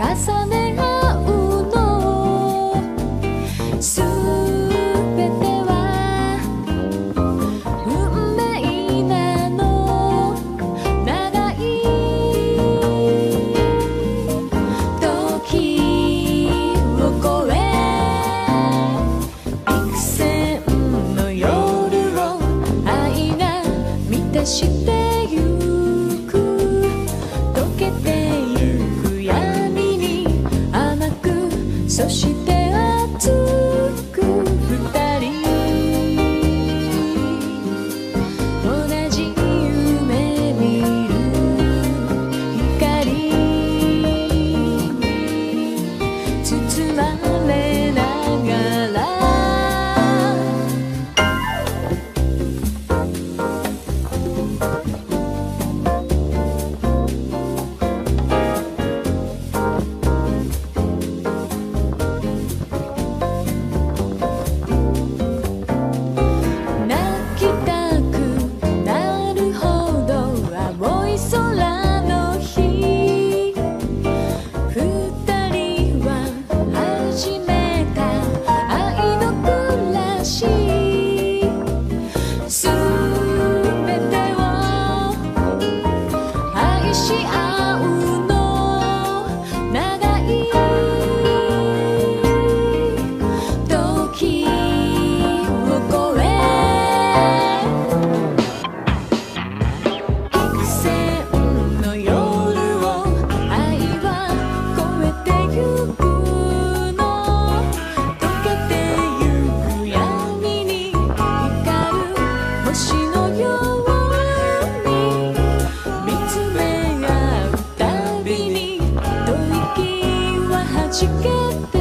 重ね合うの。すべては運命なの。長い時を越え、幾千の夜を愛が満たしてゆく。溶けてゆく闇に甘く、そして熱く二人同じ夢見る光包まれながら。泣きたくなるほど青い空の日、二人は始めた愛の暮らし。すべてを愛し合うの。長い時を越え、幾千の夜を愛は越えてゆくの。溶けてゆく闇に光る星のように、見つめ合うたびに吐息ははじけ